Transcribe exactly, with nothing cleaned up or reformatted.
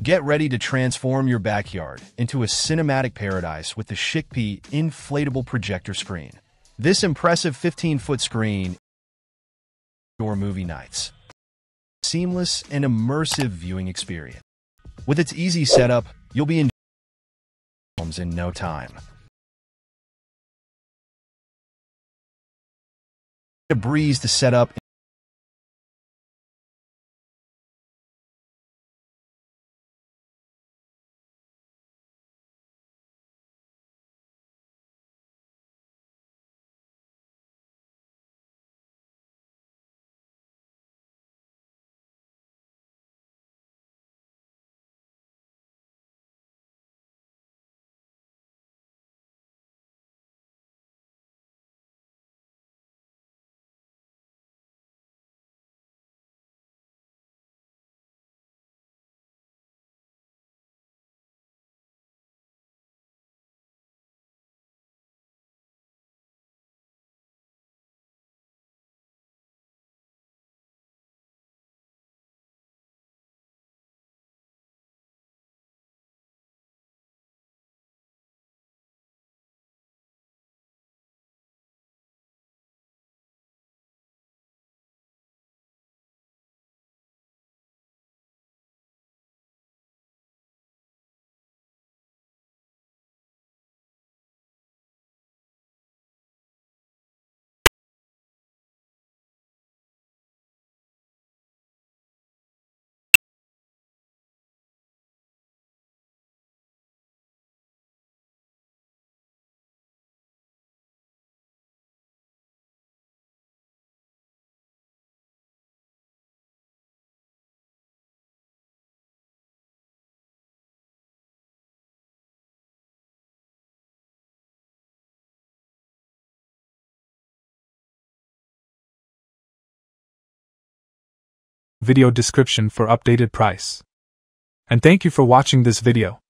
Get ready to transform your backyard into a cinematic paradise with the XHYCPY Inflatable Projector Screen. This impressive fifteen-foot screen your movie nights. Seamless and immersive viewing experience. With its easy setup, you'll be enjoying films in no time. A breeze to set up. Video description for updated price. And thank you for watching this video.